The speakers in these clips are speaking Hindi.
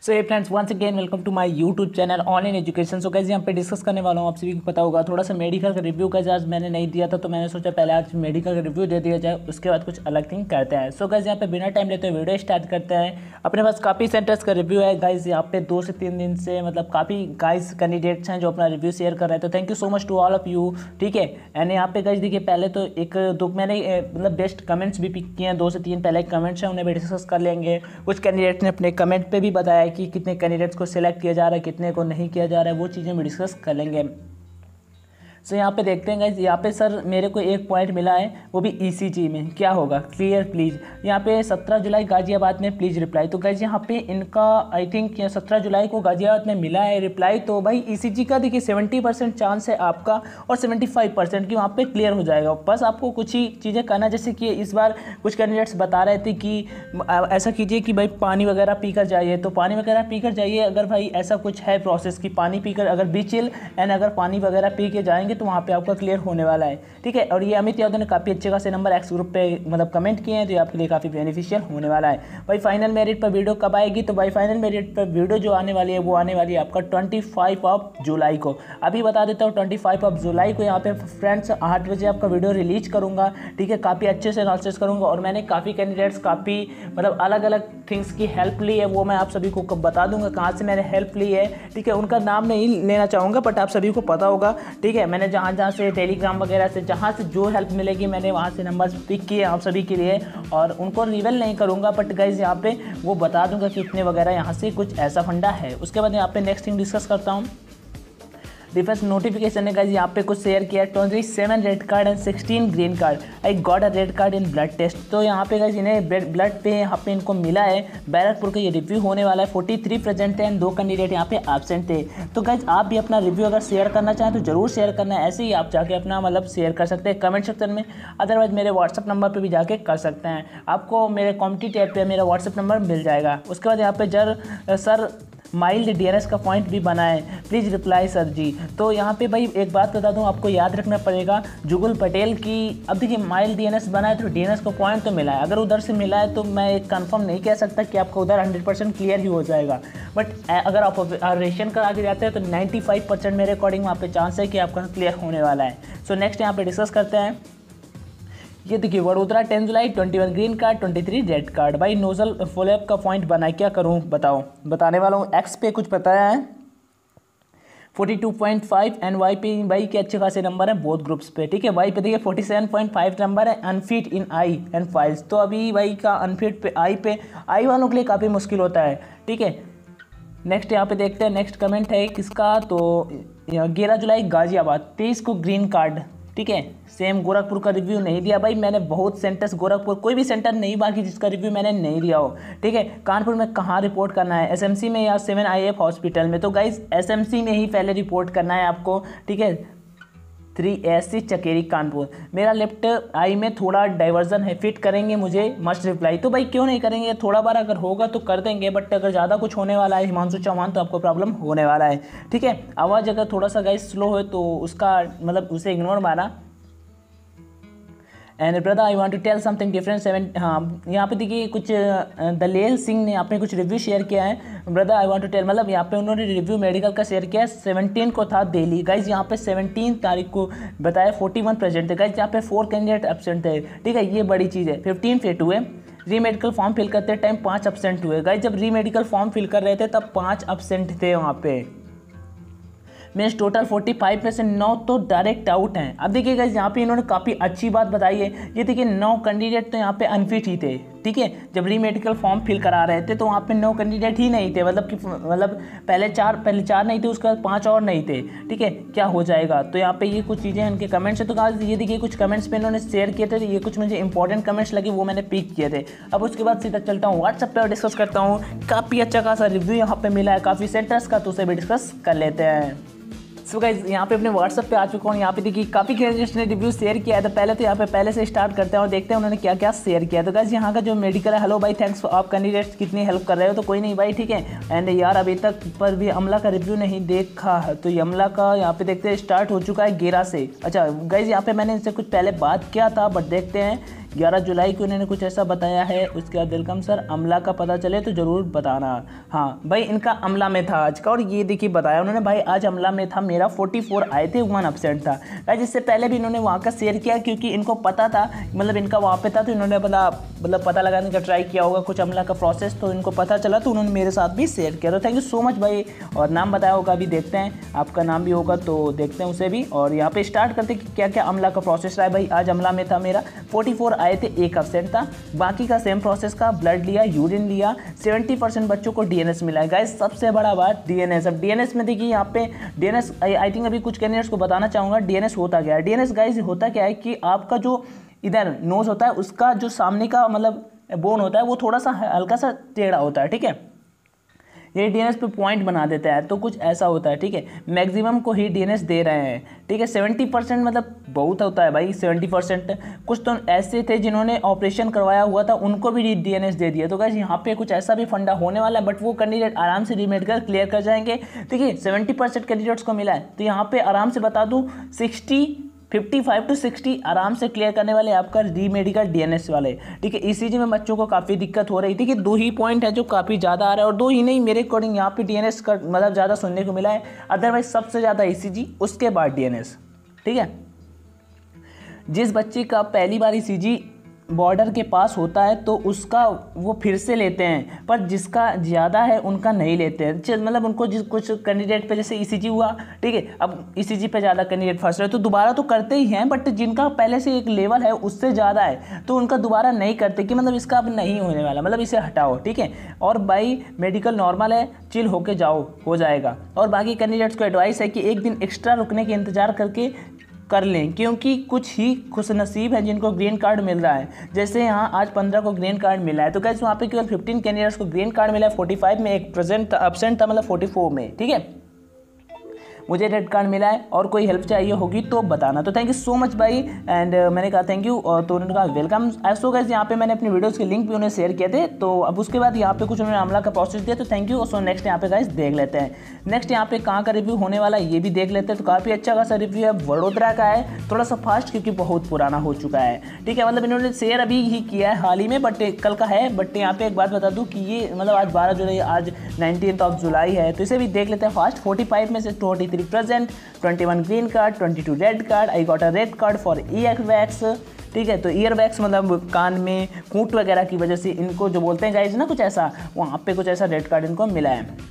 सो ये friends once again welcome to my YouTube channel online education. So guys यहाँ पे डिस्कस करने वाला हूँ, आप सभी को पता होगा थोड़ा सा मेडिकल का रिव्यू का आज मैंने नहीं दिया था, तो मैंने सोचा पहले आज मेडिकल का रिव्यू दे दिया जाए, उसके बाद कुछ अलग थिंग करते हैं। सो गाइस यहाँ पे बिना टाइम लेते हुए वीडियो स्टार्ट करते हैं। अपने पास काफ़ी सेंटर्स का रिव्यू है गाइस, यहाँ पे 2 से 3 दिन से मतलब काफ़ी गाइस कैंडिडेट्स हैं जो अपना रिव्यू शेयर कर रहे हैं, तो thank you so much to all of you. ठीक है, एंड यहाँ पे गाइस देखिए पहले तो एक दो मैंने मतलब बेस्ट कमेंट्स भी पिक किए हैं, 2 से 3 पहले कमेंट्स हैं, उन्हें भी डिस्कस कर लेंगे। कुछ कैंडिडेट्स ने अपने कमेंट पे भी बताया कि कितने कैंडिडेट्स को सिलेक्ट किया जा रहा है, कितने को नहीं किया जा रहा है, वो चीज़ें भी डिस्कस कर लेंगे। सो यहाँ पे देखते हैं गाइस, यहाँ पे सर मेरे को एक पॉइंट मिला है, वो भी ईसीजी में। क्या होगा क्लियर प्लीज़। यहाँ पे 17 जुलाई गाजियाबाद में प्लीज़ रिप्लाई। तो गाइस यहाँ पे इनका आई थिंक 17 जुलाई को गाजियाबाद में मिला है रिप्लाई। तो भाई ईसीजी का देखिए 70% चांस है आपका और 75% की वहाँ पे क्लियर हो जाएगा। बस आपको कुछ ही चीज़ें करना, जैसे कि इस बार कुछ कैंडिडेट्स बता रहे थे कि ऐसा कीजिए कि भाई पानी वगैरह पीकर जाइए, तो पानी वगैरह पीकर जाइए। अगर भाई ऐसा कुछ है प्रोसेस कि पानी पीकर अगर बी चिल एंड अगर पानी वगैरह पी के जाएंगे तो वहाँ पे आपका क्लियर होने वाला है। ठीक है, और ये अमित यादव ने काफ़ी अच्छे खासे नंबर एक्स ग्रुप पे मतलब कमेंट किए हैं, तो ये आपके लिए काफ़ी बेनिफिशियल होने वाला है। भाई फाइनल मेरिट पर वीडियो कब आएगी, तो भाई फाइनल मेरिट पर वीडियो जो आने वाली है वो आने वाली है आपका 25 ऑफ जुलाई को। अभी बता देता हूँ 25 ऑफ जुलाई को यहाँ पे फ्रेंड्स 8 बजे आपका वीडियो रिलीज करूँगा। ठीक है, काफ़ी अच्छे से एनालिसिस करूँगा और मैंने काफ़ी कैंडिडेट्स काफ़ी मतलब अलग अलग थिंग्स की हेल्प ली है, वो मैं आप सभी को बता दूंगा कहाँ से मैंने हेल्प ली है। ठीक है, उनका नाम नहीं लेना चाहूँगा बट आप सभी को पता होगा। ठीक है, मैंने जहाँ जहाँ से टेलीग्राम वगैरह से जहाँ से जो हेल्प मिलेगी मैंने वहाँ से नंबर्स पिक किए आप सभी के लिए, और उनको रिवील नहीं करूँगा बट गाइज यहाँ पे वो बता दूंगा कि इतने वगैरह यहाँ से कुछ ऐसा फंडा है। उसके बाद यहाँ पे नेक्स्ट थिंग डिस्कस करता हूँ। डिफेंस नोटिफिकेशन ने गाइस यहाँ पे कुछ शेयर किया, 27 red card and 16 green card. I got a red card in blood test. तो यहाँ पे गाइस इन्हें ब्लड पे यहाँ पे इनको मिला है। बैरकपुर का ये रिव्यू होने वाला है। 43 प्रेजेंट थे एंड 2 कैंडिडेट यहाँ पे एब्सेंट थे। तो गाइस आप भी अपना रिव्यू अगर शेयर करना चाहें तो जरूर शेयर करना है, ऐसे ही आप जाके अपना मतलब शेयर कर सकते हैं कमेंट सेक्शन में, अदरवाइज मेरे व्हाट्सअप नंबर पर भी जाके कर सकते हैं। आपको मेरे कम्युनिटी टैब पर मेरा व्हाट्सअप नंबर मिल जाएगा। उसके बाद यहाँ पे सर माइल्ड डीएनएस का पॉइंट भी बना है, प्लीज़ रिप्लाई सर जी। तो यहाँ पे भाई एक बात बता दूँ, आपको याद रखना पड़ेगा जुगल पटेल की। अब देखिए माइल्ड डीएनएस बना है तो डीएनएस का पॉइंट तो मिला है, अगर उधर से मिला है तो मैं कंफर्म नहीं कह सकता कि आपका उधर 100% क्लियर ही हो जाएगा, बट अगर आप ऑपरेशन कर आगे जाते हैं तो 95% मेरे अकॉर्डिंग वहाँ पे चांस है कि आपका क्लियर होने वाला है। सो नेक्स्ट यहाँ पे डिस्कस करते हैं। ये देखिए वडोदरा 10 जुलाई 21 ग्रीन कार्ड 23 रेड कार्ड। भाई नोजल फॉलोअप का पॉइंट बना, क्या करूं बताओ, बताने वाला हूँ। एक्स पे कुछ बताया है 42.5 एंड वाई पे भाई के अच्छे खासे नंबर हैं बोथ ग्रुप्स पे। ठीक है, वाई पे देखिए 47.5 नंबर है। Unfit in eye and piles, तो अभी भाई का अनफिट पे आई वालों के लिए काफ़ी मुश्किल होता है। ठीक है, नेक्स्ट यहाँ पे देखते हैं। नेक्स्ट कमेंट है किसका, तो 11 जुलाई गाजियाबाद 23 को ग्रीन कार्ड। ठीक है, सेम गोरखपुर का रिव्यू नहीं दिया भाई मैंने, बहुत सेंटर्स गोरखपुर कोई भी सेंटर नहीं बाकी जिसका रिव्यू मैंने नहीं दिया हो। ठीक है, कानपुर में कहाँ रिपोर्ट करना है, एसएमसी में या 7IF हॉस्पिटल में, तो गाइज एसएमसी में ही पहले रिपोर्ट करना है आपको। ठीक है, 3SC चकेरी कानपुर। मेरा लेफ्ट आई में थोड़ा डाइवर्जन है, फिट करेंगे मुझे मस्ट रिप्लाई। तो भाई क्यों नहीं करेंगे, थोड़ा बार अगर होगा तो कर देंगे, बट अगर ज़्यादा कुछ होने वाला है हिमांशु चौहान तो आपको प्रॉब्लम होने वाला है। ठीक है, आवाज़ अगर थोड़ा सा गाइस स्लो हो तो उसका मतलब उसे इग्नोर मारा। And brother I want to tell something different. हाँ, यहाँ पे देखिए कुछ दलेल सिंह ने यहाँ पे कुछ रिव्यू शेयर किया है। Brother I want to tell मतलब यहाँ पे उन्होंने रिव्यू मेडिकल का शेयर किया है। 17 को था दिल्ली गाइज, यहाँ पे 17 तारीख को बताया 41 प्रेजेंट थे गाइज, यहाँ पे 4 कैंडिडेट एब्सेंट थे। ठीक है, ये बड़ी चीज़ है। 15 फेट हुए। री मेडिकल फॉर्म फिल करते टाइम 5 एब्सेंट हुए गाइज, जब री मेडिकल फॉर्म फिल कर रहे थे तब 5 एब्सेंट थे वहाँ पे। मीन्स टोटल 45 में से 9 तो डायरेक्ट आउट हैं। अब देखिए गाइस यहाँ पे इन्होंने काफ़ी अच्छी बात बताई है। ये देखिए 9 कैंडिडेट तो यहाँ पे अनफिट ही थे। ठीक है, जब री मेडिकल फॉर्म फिल करा रहे थे तो वहाँ पे 9 कैंडिडेट ही नहीं थे, मतलब पहले चार नहीं थे, उसके बाद 5 और नहीं थे। ठीक है, क्या हो जाएगा, तो यहाँ पे ये कुछ चीज़ें इनके कमेंट्स है। तो गाइस ये देखिए कुछ कमेंट्स पे इन्होंने शेयर किए थे, तो ये कुछ मुझे इंपॉर्टेंट कमेंट्स लगे वो मैंने पिक किए थे। अब उसके बाद सीधा चलता हूँ व्हाट्सएप पर डिस्कस करता हूँ। काफ़ी अच्छा खासा रिव्यू यहाँ पे मिला है काफ़ी सेंटर्स का, तो उसे भी डिस्कस कर लेते हैं। सो गाइस यहाँ पे अपने व्हाट्सएप पे आ चुका हूँ। यहाँ पे देखिए काफ़ी कैंडिडेट्स ने रिव्यू शेयर किया है, तो पहले तो यहाँ पे पहले से स्टार्ट करते हैं और देखते हैं उन्होंने क्या क्या शेयर किया। तो गाइस यहाँ का जो मेडिकल है, हेलो भाई थैंक्स आप कैंडिडेट्स कितनी हेल्प कर रहे हो, तो कोई नहीं भाई। ठीक है, एंड यार अभी तक पर भी अमला का रिव्यू नहीं देखा है, तो अमला का यहाँ पे देखते हैं स्टार्ट हो चुका है 11 से। अच्छा गाइस यहाँ पे मैंने इनसे कुछ पहले बात किया था, बट देखते हैं 11 जुलाई को इन्होंने कुछ ऐसा बताया है। उसके बाद वेलकम सर, अमला का पता चले तो ज़रूर बताना। हाँ भाई, इनका अमला में था आज का, और ये देखिए बताया उन्होंने भाई आज अमला में था मेरा, 44 आए थे, 1 अपसेंट था भाई। जिससे पहले भी इन्होंने वहाँ का शेयर किया क्योंकि इनको पता था, मतलब इनका वहाँ पे था, तो इन्होंने पता लगाने का ट्राई किया होगा कुछ अमला का प्रोसेस, तो इनको पता चला तो उन्होंने मेरे साथ भी शेयर किया। तो थैंक यू सो मच भाई। और नाम बताया होगा, अभी देखते हैं आपका नाम भी होगा तो देखते हैं उसे भी। और यहाँ पे स्टार्ट करते कि क्या क्या अमला का प्रोसेस रहा है। भाई आज अमला में था मेरा, 44 आए थे, 1 अपसेंट था। बाकी का सेम प्रोसेस का, ब्लड लिया, यूरिन लिया, 70% बच्चों को डीएनएस मिला है। गाइस सबसे बड़ा बात डीएनएस। अब डीएनएस में देखिए यहाँ पे डीएनएस आई थिंक अभी कुछ कैंडिडेट्स को बताना चाहूँगा डीएनएस होता क्या है। डीएनएस गाइस होता क्या है कि आपका जो इधर नोज होता है उसका जो सामने का मतलब बोन होता है वो थोड़ा सा हल्का सा टेढ़ा होता है, ठीक है। ये डीएनएस पे पॉइंट बना देता है, तो कुछ ऐसा होता है, ठीक है। मैक्सिमम को ही डीएनएस दे रहे हैं, ठीक है। 70% मतलब बहुत होता है भाई 70%। कुछ तो ऐसे थे जिन्होंने ऑपरेशन करवाया हुआ था, उनको भी डीएनएस दे दिया। तो गाइस यहाँ पे कुछ ऐसा भी फंडा होने वाला है, बट वो कैंडिडेट आराम से रीमेडिकल क्लियर कर जाएंगे। देखिए 70% कैंडिडेट्स को मिला है, तो यहाँ पे आराम से बता दूँ 55 to 60 आराम से क्लियर करने वाले आपका रीमेडिकल डीएनएस वाले, ठीक है। ईसीजी में बच्चों को काफ़ी दिक्कत हो रही थी कि 2 ही पॉइंट है जो काफ़ी ज़्यादा आ रहा है, और 2 ही नहीं मेरे अकॉर्डिंग यहाँ पे डीएनएस का मतलब ज़्यादा सुनने को मिला है। अदरवाइज सबसे ज़्यादा ईसीजी, उसके बाद डीएनएस, ठीक है। जिस बच्चे का पहली बार ईसीजी बॉर्डर के पास होता है तो उसका वो फिर से लेते हैं, पर जिसका ज़्यादा है उनका नहीं लेते हैं। मतलब उनको जिस कुछ कैंडिडेट पे जैसे ईसीजी हुआ, ठीक है, अब ईसीजी पे ज़्यादा कैंडिडेट फंस रहे तो दोबारा तो करते ही हैं, बट जिनका पहले से एक लेवल है उससे ज़्यादा है तो उनका दोबारा नहीं करते कि मतलब इसका अब नहीं होने वाला, मतलब इसे हटाओ, ठीक है। और भाई मेडिकल नॉर्मल है, चिल होके जाओ, हो जाएगा। और बाकी कैंडिडेट्स को एडवाइस है कि एक दिन एक्स्ट्रा रुकने के इंतज़ार करके कर लें, क्योंकि कुछ ही खुशनसीब हैं जिनको ग्रीन कार्ड मिल रहा है। जैसे यहाँ आज 15 को ग्रीन कार्ड मिला है, तो गाइस वहाँ पे केवल 15 कैंडिडेट्स को ग्रीन कार्ड मिला है। 45 में एक प्रेजेंट अपसेंट था, मतलब 44 में, ठीक है। मुझे रेड कार्ड मिला है, और कोई हेल्प चाहिए होगी तो बताना। तो थैंक यू सो मच भाई, एंड मैंने कहा थैंक यू, और तो उन्होंने कहा वेलकम। सो गाइस यहाँ पे मैंने अपनी वीडियोस के लिंक भी उन्हें शेयर किए थे, तो अब उसके बाद यहाँ पे कुछ उन्होंने अमला का प्रोसेस दिया, तो थैंक यू। सो नेक्स्ट यहाँ पे गाइस देख लेते हैं, नेक्स्ट यहाँ पे कहाँ का रिव्यू होने वाला है ये भी देख लेते हैं। तो काफ़ी अच्छा खासा रिव्यू है, वडोदरा का है, थोड़ा सा फास्ट क्योंकि बहुत पुराना हो चुका है, ठीक है। मतलब इन्होंने शेयर अभी ही किया है हाल ही में, बट कल का है। बट यहाँ पे एक बात बता दूँ कि ये मतलब आज 12 जुलाई, आज 19 जुलाई है, तो इसे भी देख लेते हैं फास्ट। 45 में से 43 present, 21 green card, 22 red card. I got a red card for ear wax, ठीक है। तो ईयर वैक्स मतलब कान में कूट वगैरह की वजह से इनको जो बोलते हैं गाइज ना कुछ ऐसा, वहाँ पे कुछ ऐसा रेड कार्ड इनको मिला है।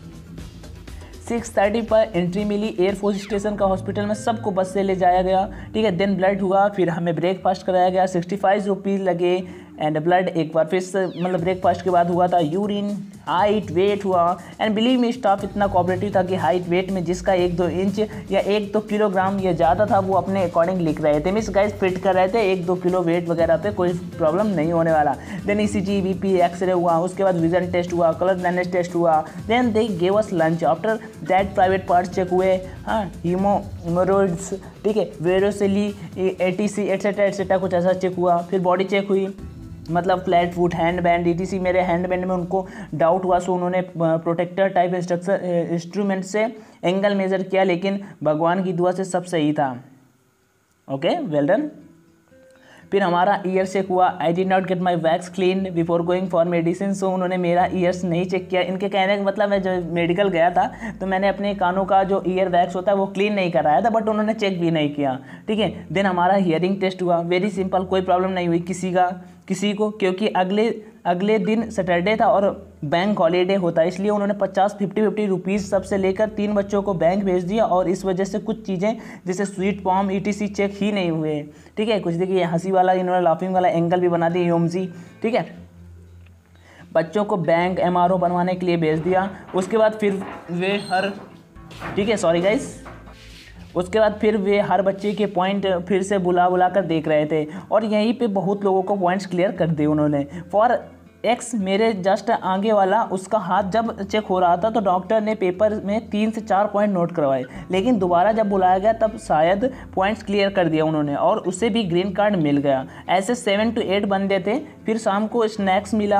6:30 पर एंट्री मिली एयरफोर्स स्टेशन का हॉस्पिटल में, सबको बस से ले जाया गया, ठीक है। देन ब्लड हुआ, फिर हमें ब्रेकफास्ट कराया गया, 65 रुपीज़ लगे। एंड ब्लड एक बार फिर से मतलब ब्रेकफास्ट के बाद हुआ था। यूरिन, हाइट, वेट हुआ, एंड बिलीव मी स्टाफ इतना कोऑपरेटिव था कि हाइट वेट में जिसका 1-2 इंच या 1-2 किलोग्राम या ज़्यादा था वो अपने अकॉर्डिंग लिख रहे थे। मीन्स गाइस फिट कर रहे थे, 1-2 किलो वेट वगैरह पे कोई प्रॉब्लम नहीं होने वाला। देन ईसीजी, बीपी, एक्सरे हुआ, उसके बाद विजन टेस्ट हुआ, कलर ब्लाइंडनेस टेस्ट हुआ। Then they gave us lunch. After that private parts check हुए, हाँ, हीमोरोइड्स, ठीक है, वेरोसिली, एटीसी एटसेट्रा कुछ ऐसा चेक हुआ। फिर बॉडी चेक हुई, मतलब flat foot, hand band, etc. मेरे हैंड बैंड में उनको डाउट हुआ, सो उन्होंने प्रोटेक्टर टाइप इंस्ट्रूमेंट से एंगल मेज़र किया, लेकिन भगवान की दुआ से सब सही था। Okay, well done. फिर हमारा ईयर चेक हुआ। I did not get my wax clean before going for medicine, so उन्होंने मेरा ईयर्स नहीं चेक किया। इनके कहने का मतलब मैं जब मेडिकल गया था तो मैंने अपने कानों का जो ईयर वैक्स होता है वो क्लीन नहीं कराया था, बट उन्होंने चेक भी नहीं किया, ठीक है। देन हमारा हियरिंग टेस्ट हुआ, वेरी सिंपल, कोई प्रॉब्लम नहीं हुई किसी को, क्योंकि अगले दिन सैटरडे था और बैंक हॉलीडे होता है, इसलिए उन्होंने 50 रुपीज़ सबसे लेकर 3 बच्चों को बैंक भेज दिया, और इस वजह से कुछ चीज़ें जैसे स्वीट पॉम, ईटीसी चेक ही नहीं हुए, ठीक है। कुछ देखिए हंसी वाला, इन्होंने लाफिंग वाला एंगल भी बना दिया, योमजी, ठीक है। बच्चों को बैंक एमआरओ बनवाने के लिए भेज दिया। उसके बाद फिर वे ठीक है, सॉरी गाइस, उसके बाद फिर वे हर बच्चे के पॉइंट फिर से बुला कर देख रहे थे, और यहीं पे बहुत लोगों को पॉइंट्स क्लियर कर दिए उन्होंने। फॉर एक्स, मेरे जस्ट आगे वाला, उसका हाथ जब चेक हो रहा था तो डॉक्टर ने पेपर में 3 से 4 पॉइंट नोट करवाए, लेकिन दोबारा जब बुलाया गया तब शायद पॉइंट्स क्लियर कर दिया उन्होंने, और उसे भी ग्रीन कार्ड मिल गया। ऐसे 7 to 8 बंदे थे। फिर शाम को स्नैक्स मिला,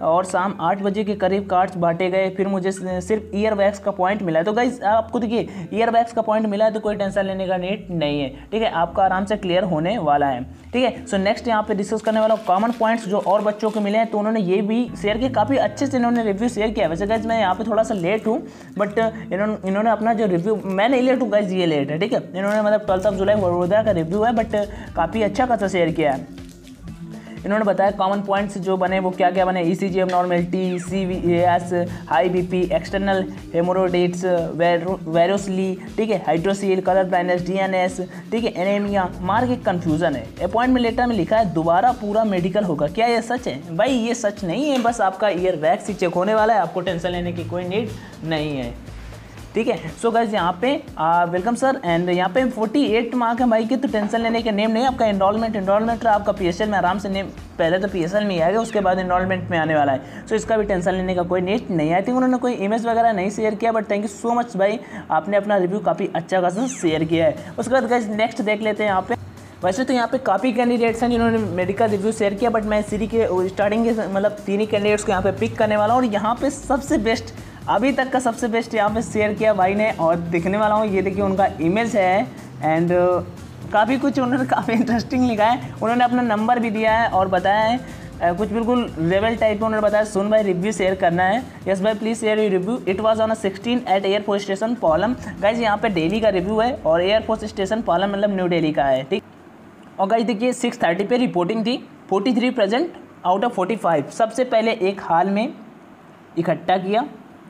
और शाम 8 बजे के करीब कार्ड्स बांटे गए। फिर मुझे सिर्फ ईयर बैग्स का पॉइंट मिला है। तो गाइस आपको देखिए ईयर बैग्स का पॉइंट मिला है तो कोई टेंशन लेने का नीड नहीं है, ठीक है, आपका आराम से क्लियर होने वाला है, ठीक है। सो नेक्स्ट यहाँ पे डिस्कस करने वाला कॉमन पॉइंट्स जो और बच्चों को मिले हैं, तो उन्होंने ये भी शेयर किया, काफ़ी अच्छे से इन्होंने रिव्यू शेयर किया। वैसे गाइस मैं यहाँ पे थोड़ा सा लेट हूँ, बट इन्होंने अपना जो रिव्यू, मैं नहीं लेट हूँ गाइस, ये लेट है, ठीक है। इन्होंने मतलब 12 जुलाई वडोदरा का रिव्यू है, बट काफ़ी अच्छा खासा शेयर किया है। इन्होंने बताया कॉमन पॉइंट्स जो बने वो क्या क्या बने, ECG abnormality, CVAS, high BP, external haemorrhoids, varicocele, ठीक है, हाइड्रोसील, कलर ब्लाइंडनेस, DNS, ठीक है, एनीमिया, मार्क एक कन्फ्यूज़न है। अपॉइंटमेंट लेटर में लिखा है दोबारा पूरा मेडिकल होगा, क्या ये सच है? भाई ये सच नहीं है, बस आपका ईयर वैक्स ही चेक होने वाला है, आपको टेंशन लेने की कोई नीड नहीं है, ठीक है। सो गाइस यहाँ पे वेलकम सर, एंड यहाँ पे 48 मार्क है भाई की, तो टेंशन लेने के नेम नहीं है। आपका एनरोलमेंट आपका PSL में आराम से नेम, पहले तो PSL में ही आएगा, उसके बाद एनरोलमेंट में आने वाला है। सो इसका भी टेंशन लेने का कोई नीड नहीं है। आई थिंक उन्होंने कोई इमेज वगैरह नहीं शेयर किया, but thank you so much भाई, आपने अपना रिव्यू काफ़ी अच्छा खासा शेयर किया है। उसके बाद गाइस नेक्स्ट देख लेते हैं यहाँ पे। वैसे तो यहाँ पे काफ़ी कैंडिडेट्स हैं जिन्होंने मेडिकल रिव्यू शेयर किया, बट मैं सीरीज के स्टार्टिंग के मतलब 3 ही कैंडिडेट्स को यहाँ पे पिक करने वाला हूँ, और यहाँ पे सबसे बेस्ट, अभी तक का सबसे बेस्ट यहाँ पे शेयर किया भाई ने, और दिखने वाला हूँ, ये देखिए उनका इमेज है, एंड काफ़ी कुछ उन्होंने काफ़ी इंटरेस्टिंग लिखा है। उन्होंने अपना नंबर भी दिया है और बताया है कुछ बिल्कुल लेवल टाइप में। उन्होंने बताया सुन भाई रिव्यू शेयर करना है, यस भाई please share your review, it was on 16 at air force station Palam. Guys यहाँ पे दिल्ली का रिव्यू है, और एयरफोर्स स्टेशन पालम मतलब न्यू दिल्ली का है, ठीक। और गाइज देखिए 6:30 पे रिपोर्टिंग थी, 43 प्रेजेंट आउट ऑफ 45। सबसे पहले एक हाल में इकट्ठा किया।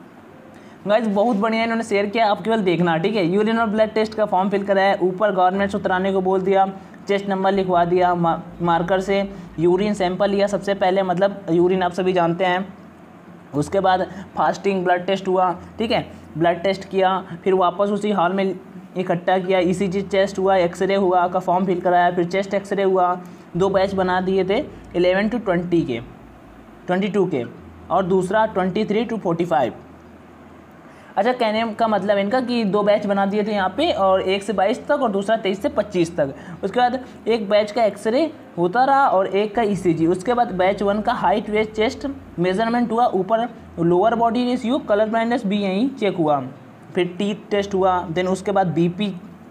गाइस बहुत बढ़िया इन्होंने शेयर किया, आप केवल देखना, ठीक है। यूरिन और ब्लड टेस्ट का फॉर्म फिल कराया, ऊपर गवर्नमेंट्स उतराने को बोल दिया, चेस्ट नंबर लिखवा दिया, मार्कर से यूरिन सैंपल लिया सबसे पहले, मतलब यूरिन आप सभी जानते हैं। उसके बाद फास्टिंग ब्लड टेस्ट हुआ, ठीक है, ब्लड टेस्ट किया, फिर वापस उसी हॉल में इकट्ठा किया, ECG चेस्ट हुआ, एक्सरे हुआ का फॉर्म फिल कराया, फिर चेस्ट एक्सरे हुआ। 2 बैच बना दिए थे, 11 to 20 के, 22 के, और दूसरा 23 to 45। अच्छा, कहने का मतलब इनका कि 2 बैच बना दिए थे यहाँ पे, और 1 से 22 तक और दूसरा 23 से 25 तक। उसके बाद एक बैच का एक्सरे होता रहा और एक का ECG। उसके बाद बैच 1 का हाइट वेट चेस्ट मेजरमेंट हुआ, ऊपर lower body ratio, colour blindness भी यहीं चेक हुआ, फिर टीथ टेस्ट हुआ, देन उसके बाद BP,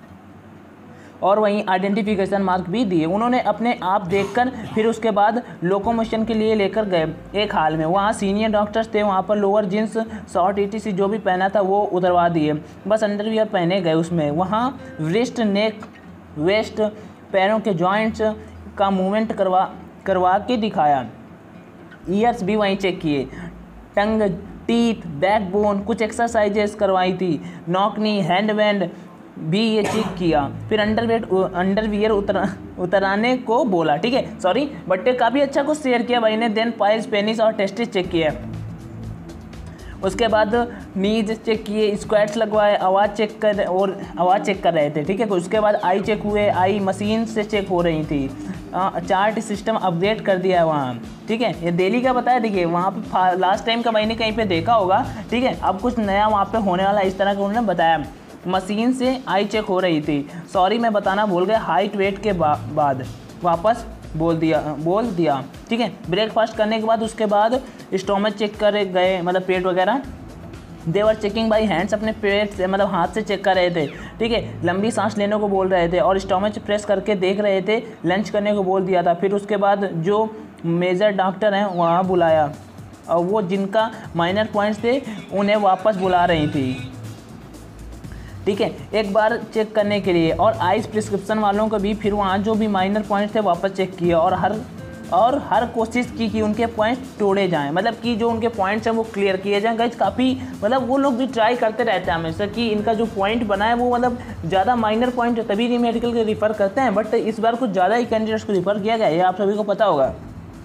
और वहीं आइडेंटिफिकेशन मार्क भी दिए उन्होंने अपने आप देखकर। फिर उसके बाद लोकोमोशन के लिए लेकर गए एक हाल में, वहाँ सीनियर डॉक्टर्स थे, वहाँ पर लोअर जींस शॉर्ट ETC जो भी पहना था वो उतरवा दिए, बस अंडरवियर पहने गए उसमें। वहाँ रिस्ट, नेक, वेस्ट, पैरों के जॉइंट्स का मूवमेंट करवा के दिखाया। ईयर्स भी वहीं चेक किए, टंग, टीथ, बैकबोन, कुछ एक्सरसाइजेस करवाई थी, नॉकनी, हैंड बैंड भी ये चेक किया। फिर अंडरवियर उतराने को बोला, ठीक है, सॉरी, बट काफ़ी अच्छा कुछ शेयर किया भाई ने। देन पाइल्स, पेनिस और टेस्टिस चेक किया। उसके बाद नीज चेक किए, स्क्वाट्स लगवाए, आवाज़ चेक कर रहे थे, ठीक है। उसके बाद आई चेक हुए, आई मशीन से चेक हो रही थी, चार्ट सिस्टम अपडेट कर दिया है वहाँ, ठीक है। ये दिल्ली का बताया, देखिए वहाँ पे लास्ट टाइम का मैंने कहीं पे देखा होगा, ठीक है। अब कुछ नया वहाँ पे होने वाला इस तरह का उन्होंने बताया। मशीन से आई चेक हो रही थी, सॉरी मैं बताना भूल गया, हाइट वेट के बाद वापस बोल दिया, ठीक है। ब्रेकफास्ट करने के बाद उसके बाद स्टोमच चेक कर गए, मतलब पेट वगैरह। देवर चेकिंग बाई हैंड्स, अपने पेट से मतलब हाथ से चेक कर रहे थे, ठीक है। लंबी सांस लेने को बोल रहे थे और स्टोमच प्रेस करके देख रहे थे, लंच करने को बोल दिया था। फिर उसके बाद जो मेजर डॉक्टर हैं वहाँ बुलाया, और वो जिनका माइनर पॉइंट्स थे उन्हें वापस बुला रही थी, ठीक है, एक बार चेक करने के लिए। और आइस प्रिस्क्रिप्शन वालों को भी फिर वहाँ जो भी माइनर पॉइंट्स थे वापस चेक किया, और हर कोशिश की कि उनके पॉइंट्स तोड़े जाएं, मतलब कि जो उनके पॉइंट्स हैं वो क्लियर किए जाएं। गाइस काफ़ी मतलब वो लोग भी ट्राई करते रहते हैं हमेशा कि इनका जो पॉइंट बना है वो मतलब ज़्यादा माइनर पॉइंट तभी री मेडिकल के रिफ़र करते हैं, बट इस बार कुछ ज़्यादा ही कैंडिडेट्स को रिफ़र किया गया, ये आप सभी को पता होगा।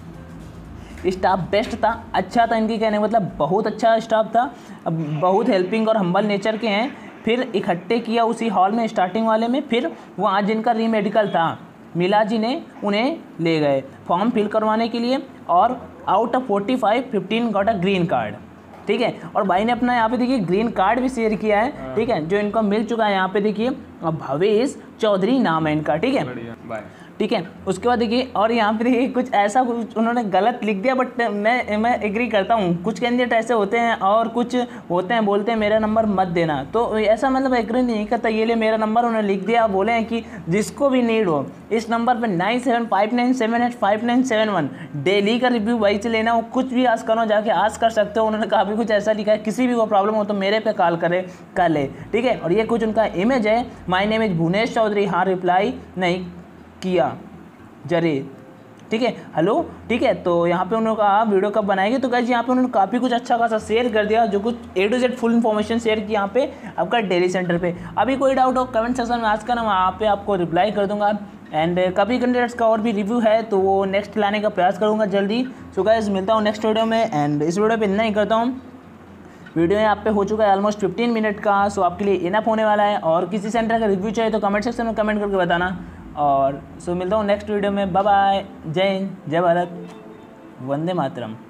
स्टाफ बेस्ट था, अच्छा था, इनके कहने मतलब बहुत अच्छा स्टाफ था, बहुत हेल्पिंग और हम्बल नेचर के हैं। फिर इकट्ठे किया उसी हॉल में स्टार्टिंग वाले में, फिर वहाँ जिनका री मेडिकल था मिला जी ने उन्हें ले गए फॉर्म फिल करवाने के लिए, और out of 45 15 got a green card, ठीक है। और भाई ने अपना यहाँ पे देखिए ग्रीन कार्ड भी शेयर किया है, ठीक है, जो इनको मिल चुका है। यहाँ पे देखिए भवेश चौधरी नाम है इनका, ठीक है। ठीक है। उसके बाद देखिए, और यहाँ पर देखिए कुछ ऐसा कुछ उन्होंने गलत लिख दिया, बट मैं एग्री करता हूँ। कुछ कैंडिडेट ऐसे होते हैं और कुछ होते हैं बोलते हैं मेरा नंबर मत देना, तो ऐसा मतलब एग्री नहीं करता। ये लिए मेरा नंबर उन्होंने लिख दिया, बोले हैं कि जिसको भी नीड हो इस नंबर पर 9759785971 डेली का रिव्यू वही से लेना हो, कुछ भी आज करो, जाके आज कर सकते हो। उन्होंने काफ़ी कुछ ऐसा लिखा है, किसी भी को प्रॉब्लम हो तो मेरे पे कॉल करे कर ले, ठीक है। और ये कुछ उनका इमेज है, my name is Bhuvnesh Chaudhary, हाँ रिप्लाई नहीं किया जरे, ठीक है, हेलो, ठीक है। तो यहाँ पे उन्होंने कहा वीडियो कब बनाएंगे, तो गाइस यहाँ पे उन्होंने काफ़ी कुछ अच्छा खासा शेयर कर दिया, जो कुछ A to Z full information share की यहाँ पे आपका डेली सेंटर पे। अभी कोई डाउट हो कमेंट सेक्शन में आज का ना, वहाँ पे आपको रिप्लाई कर दूंगा। एंड कभी कैंडिडेट्स का और भी रिव्यू है तो वो नेक्स्ट लाने का प्रयास करूँगा जल्दी। सो गाइस मिलता हूँ नेक्स्ट वीडियो में, एंड इस वीडियो पर इतना ही करता हूँ। वीडियो यहाँ पे हो चुका है ऑलमोस्ट 15 मिनट का, सो आपके लिए इनफ होने वाला है। और किसी सेंटर का रिव्यू चाहिए तो कमेंट सेक्शन में कमेंट करके बताना। और सो मिलता हूँ नेक्स्ट वीडियो में। बाय बाय, जय हिंद, जय भारत, वंदे मातरम।